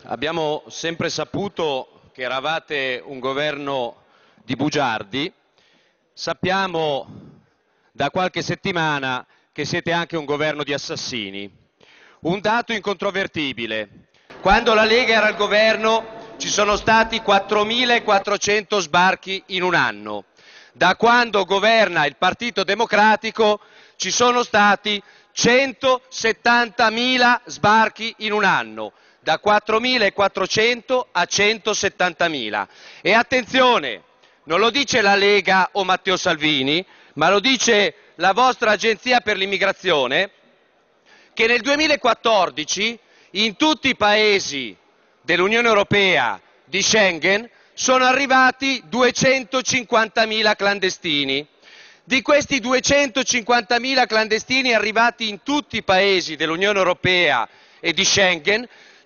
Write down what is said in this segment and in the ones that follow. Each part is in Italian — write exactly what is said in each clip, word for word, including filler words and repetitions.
Abbiamo sempre saputo che eravate un governo di bugiardi, sappiamo da qualche settimana che siete anche un governo di assassini. Un dato incontrovertibile: quando la Lega era al governo ci sono stati quattromilaquattrocento sbarchi in un anno. Da quando governa il Partito Democratico ci sono stati centosettantamila sbarchi in un anno, da quattromilaquattrocento a centosettantamila. E attenzione, non lo dice la Lega o Matteo Salvini, ma lo dice la vostra agenzia per l'immigrazione, che nel duemilaquattordici in tutti i paesi dell'Unione Europea di Schengen sono arrivati duecentocinquantamila clandestini. Di questi duecentocinquantamila clandestini arrivati in tutti i paesi dell'Unione Europea e di Schengen,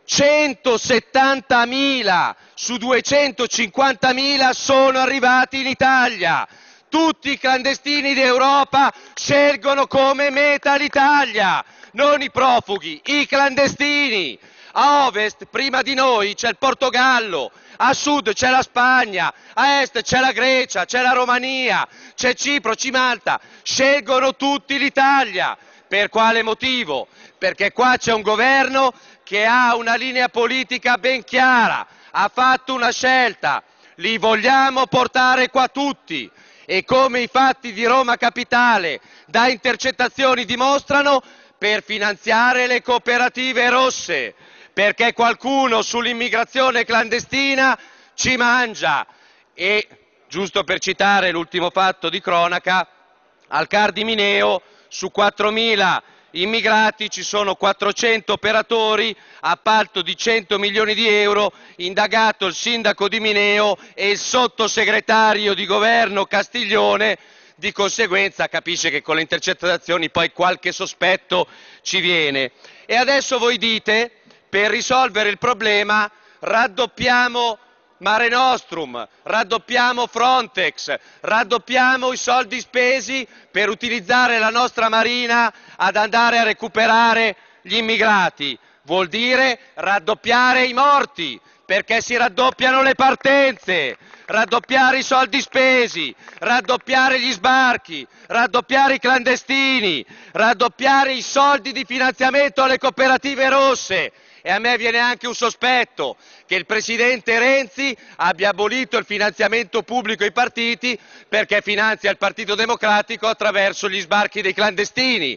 centosettantamila su duecentocinquantamila sono arrivati in Italia. Tutti i clandestini d'Europa scelgono come meta l'Italia, non i profughi, i clandestini. A ovest, prima di noi, c'è il Portogallo, a sud c'è la Spagna, a est c'è la Grecia, c'è la Romania, c'è Cipro, c'è Malta. Scelgono tutti l'Italia. Per quale motivo? Perché qua c'è un governo che ha una linea politica ben chiara, ha fatto una scelta: li vogliamo portare qua tutti. E come i fatti di Roma Capitale da intercettazioni dimostrano, per finanziare le cooperative rosse, perché qualcuno sull'immigrazione clandestina ci mangia. E, giusto per citare l'ultimo fatto di cronaca, al C A R di Mineo su quattromila immigrati ci sono quattrocento operatori, appalto di cento milioni di euro, indagato il sindaco di Mineo e il sottosegretario di governo Castiglione. Di conseguenza capisce che con le intercettazioni poi qualche sospetto ci viene. E adesso voi dite: per risolvere il problema raddoppiamo Mare Nostrum, raddoppiamo Frontex, raddoppiamo i soldi spesi per utilizzare la nostra Marina ad andare a recuperare gli immigrati. Vuol dire raddoppiare i morti, perché si raddoppiano le partenze, raddoppiare i soldi spesi, raddoppiare gli sbarchi, raddoppiare i clandestini, raddoppiare i soldi di finanziamento alle cooperative rosse. E a me viene anche un sospetto che il presidente Renzi abbia abolito il finanziamento pubblico ai partiti perché finanzia il Partito Democratico attraverso gli sbarchi dei clandestini.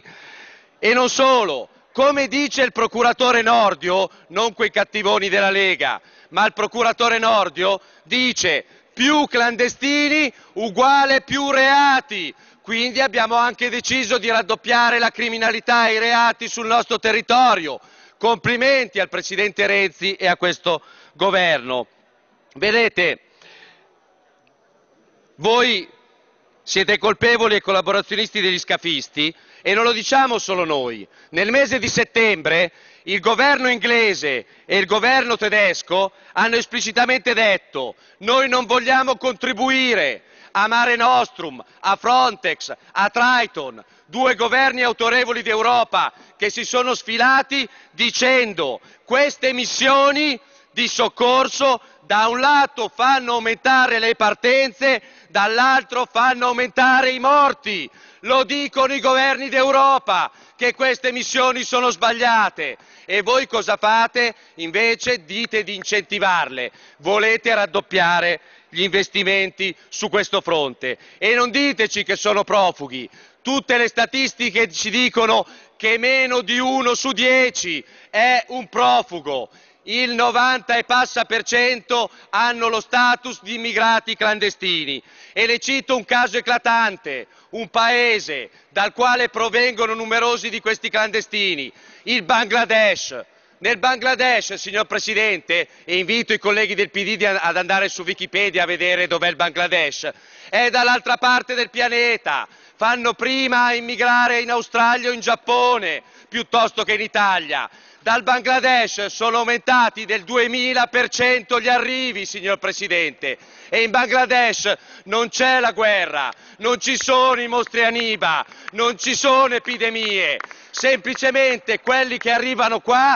E non solo, come dice il procuratore Nordio, non quei cattivoni della Lega, ma il procuratore Nordio dice: più clandestini uguale più reati. Quindi abbiamo anche deciso di raddoppiare la criminalità e i reati sul nostro territorio. Complimenti al presidente Renzi e a questo governo. Vedete, voi siete colpevoli e collaborazionisti degli scafisti, e non lo diciamo solo noi. Nel mese di settembre il governo inglese e il governo tedesco hanno esplicitamente detto: noi non vogliamo contribuire a Mare Nostrum, a Frontex, a Triton, due governi autorevoli d'Europa che si sono sfilati dicendo: queste missioni di soccorso da un lato fanno aumentare le partenze, dall'altro fanno aumentare i morti. Lo dicono i governi d'Europa che queste missioni sono sbagliate. E voi cosa fate? Invece dite di incentivarle, volete raddoppiare gli investimenti su questo fronte. E non diteci che sono profughi. Tutte le statistiche ci dicono che meno di uno su dieci è un profugo. Il novanta e passa per cento hanno lo status di immigrati clandestini. E le cito un caso eclatante, un paese dal quale provengono numerosi di questi clandestini, il Bangladesh. Nel Bangladesh, signor Presidente, e invito i colleghi del P D ad andare su Wikipedia a vedere dov'è il Bangladesh, è dall'altra parte del pianeta. Fanno prima a immigrare in Australia o in Giappone piuttosto che in Italia. Dal Bangladesh sono aumentati del duemila per cento gli arrivi, signor Presidente, e in Bangladesh non c'è la guerra, non ci sono i mostri Aniba, non ci sono epidemie, semplicemente quelli che arrivano qua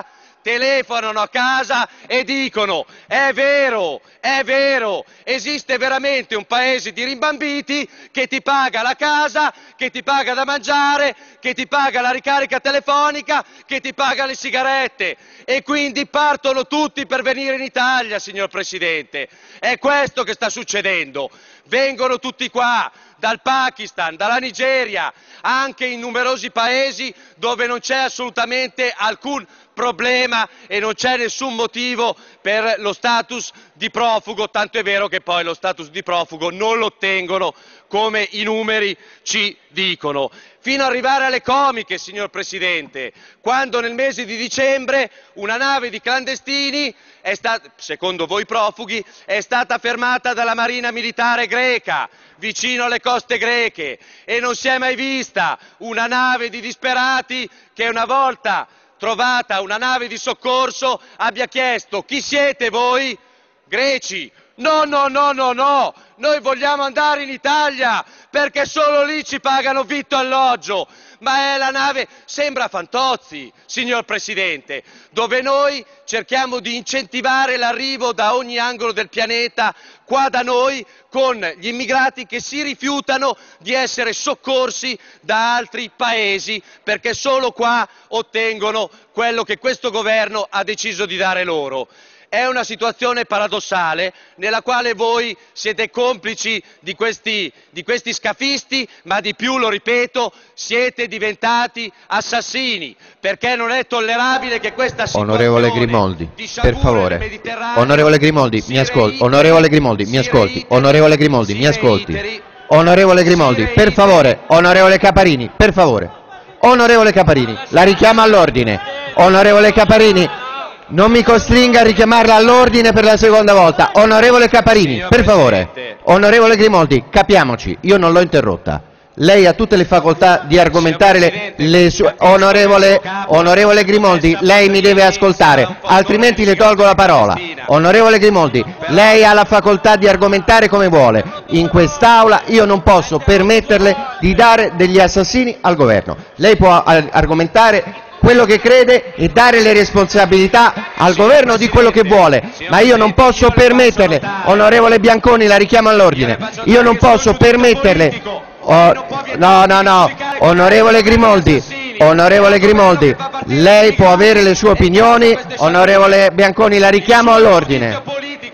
telefonano a casa e dicono: è vero, è vero, esiste veramente un paese di rimbambiti che ti paga la casa, che ti paga da mangiare, che ti paga la ricarica telefonica, che ti paga le sigarette, e quindi partono tutti per venire in Italia, signor Presidente. È questo che sta succedendo. Vengono tutti qua, dal Pakistan, dalla Nigeria, anche in numerosi paesi dove non c'è assolutamente alcun problema e non c'è nessun motivo per lo status di profugo, tanto è vero che poi lo status di profugo non lo ottengono, come i numeri ci dicono. Fino ad arrivare alle comiche, signor Presidente, quando nel mese di dicembre una nave di clandestini, è stata, secondo voi profughi, è stata fermata dalla Marina Militare greca, vicino alle coste greche, e non si è mai vista una nave di disperati che una volta trovata una nave di soccorso abbia chiesto: chi siete voi? Greci. No, no, no, no, no, noi vogliamo andare in Italia perché solo lì ci pagano vitto e alloggio. Ma è la nave, sembra Fantozzi, signor Presidente, dove noi cerchiamo di incentivare l'arrivo da ogni angolo del pianeta qua da noi con gli immigrati che si rifiutano di essere soccorsi da altri paesi perché solo qua ottengono quello che questo governo ha deciso di dare loro. È una situazione paradossale nella quale voi siete complici di questi, di questi scafisti, ma di più, lo ripeto, siete diventati assassini, perché non è tollerabile che questa situazione Onorevole Grimoldi, di per favore. Onorevole Grimoldi, mi ascolti. Onorevole Grimoldi, mi ascolti. Onorevole Grimoldi, mi ascolti. Onorevole Grimoldi, per favore. Onorevole Caparini, per favore. Onorevole Caparini, la richiamo all'ordine. Onorevole Caparini, non mi costringa a richiamarla all'ordine per la seconda volta. Onorevole Caparini, per favore. Onorevole Grimoldi, capiamoci, io non l'ho interrotta. Lei ha tutte le facoltà di argomentare le, le sue... Onorevole, onorevole Grimoldi, lei mi deve ascoltare, altrimenti le tolgo la parola. Onorevole Grimoldi, lei ha la facoltà di argomentare come vuole. In quest'Aula io non posso permetterle di dare degli assassini al governo. Lei può argomentare quello che crede e dare le responsabilità al governo di quello che vuole, ma io non posso permetterle, onorevole Bianconi, la richiamo all'ordine, io non posso permetterle, oh, no, no, no, onorevole Grimoldi, onorevole Grimoldi, lei può avere le sue opinioni, onorevole Bianconi, la richiamo all'ordine,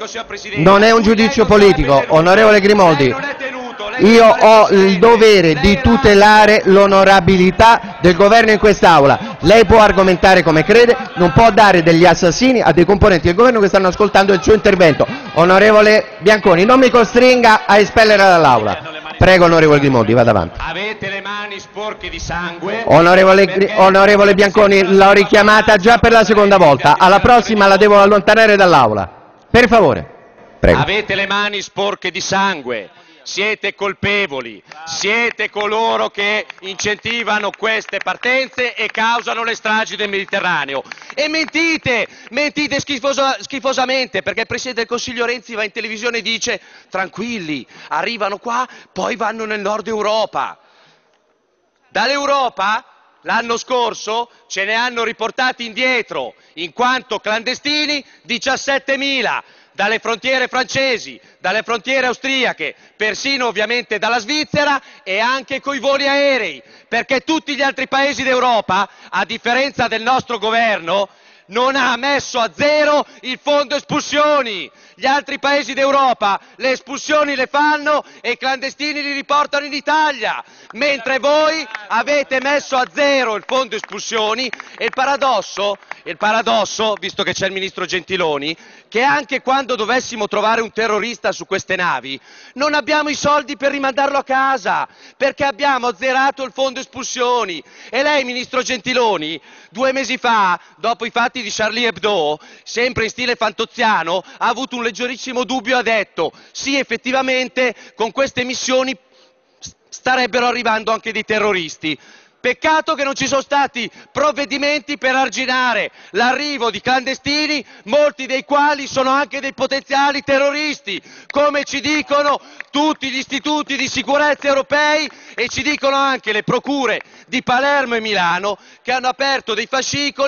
non è un giudizio politico, onorevole Grimoldi. Io ho il dovere di tutelare l'onorabilità del governo in quest'Aula. Lei può argomentare come crede, non può dare degli assassini a dei componenti del governo che stanno ascoltando il suo intervento. Onorevole Bianconi, non mi costringa a espellere dall'Aula. Prego, onorevole Grimoldi, vada avanti. Avete le mani sporche di sangue. Onorevole, onorevole Bianconi, l'ho richiamata già per la seconda volta. Alla prossima la devo allontanare dall'Aula. Per favore. Prego. Avete le mani sporche di sangue. Siete colpevoli, siete coloro che incentivano queste partenze e causano le stragi del Mediterraneo. E mentite, mentite schifosa, schifosamente, perché il Presidente del Consiglio Renzi va in televisione e dice: tranquilli, arrivano qua, poi vanno nel nord Europa. Dall'Europa l'anno scorso ce ne hanno riportati indietro, in quanto clandestini, diciassettemila. Dalle frontiere francesi, dalle frontiere austriache, persino ovviamente dalla Svizzera e anche coi voli aerei, perché tutti gli altri paesi d'Europa, a differenza del nostro governo, non ha messo a zero il fondo espulsioni. Gli altri paesi d'Europa le espulsioni le fanno e i clandestini li riportano in Italia, mentre voi avete messo a zero il fondo espulsioni. E il paradosso, il paradosso, visto che c'è il ministro Gentiloni, che anche quando dovessimo trovare un terrorista su queste navi non abbiamo i soldi per rimandarlo a casa, perché abbiamo azzerato il fondo espulsioni. E lei, ministro Gentiloni, due mesi fa, dopo i fatti di Charlie Hebdo, sempre in stile fantoziano, ha avuto un leggerissimo dubbio e ha detto: sì, effettivamente con queste missioni starebbero arrivando anche dei terroristi. Peccato che non ci sono stati provvedimenti per arginare l'arrivo di clandestini, molti dei quali sono anche dei potenziali terroristi, come ci dicono tutti gli istituti di sicurezza europei e ci dicono anche le procure di Palermo e Milano, che hanno aperto dei fascicoli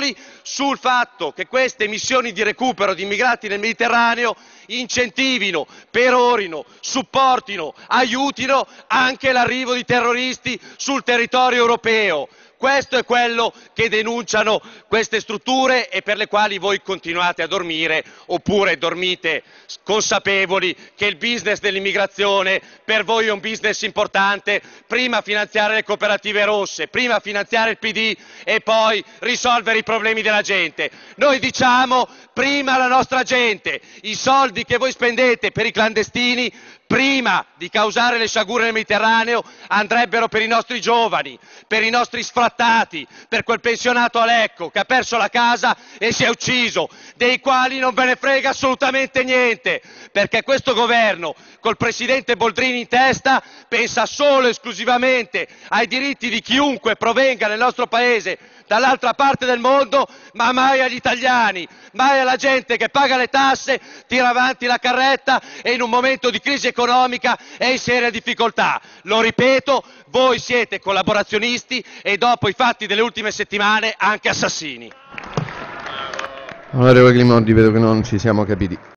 sul fatto che queste missioni di recupero di immigrati nel Mediterraneo incentivino, perorino, supportino, aiutino anche l'arrivo di terroristi sul territorio europeo. Questo è quello che denunciano queste strutture e per le quali voi continuate a dormire, oppure dormite consapevoli che il business dell'immigrazione per voi è un business importante, prima finanziare le cooperative rosse, prima finanziare il P D e poi risolvere i problemi della gente. Noi diciamo prima la nostra gente, i soldi che voi spendete per i clandestini prima di causare le sciagure nel Mediterraneo andrebbero per i nostri giovani, per i nostri sfrattati, per quel pensionato a Lecco che ha perso la casa e si è ucciso, dei quali non ve ne frega assolutamente niente, perché questo governo, col presidente Boldrini in testa, pensa solo e esclusivamente ai diritti di chiunque provenga nel nostro paese dall'altra parte del mondo, ma mai agli italiani, mai alla gente che paga le tasse, tira avanti la carretta e in un momento di crisi economica è in seria difficoltà. Lo ripeto, voi siete collaborazionisti e dopo i fatti delle ultime settimane anche assassini. Onorevole Grimaldi, vedo che non ci siamo capiti.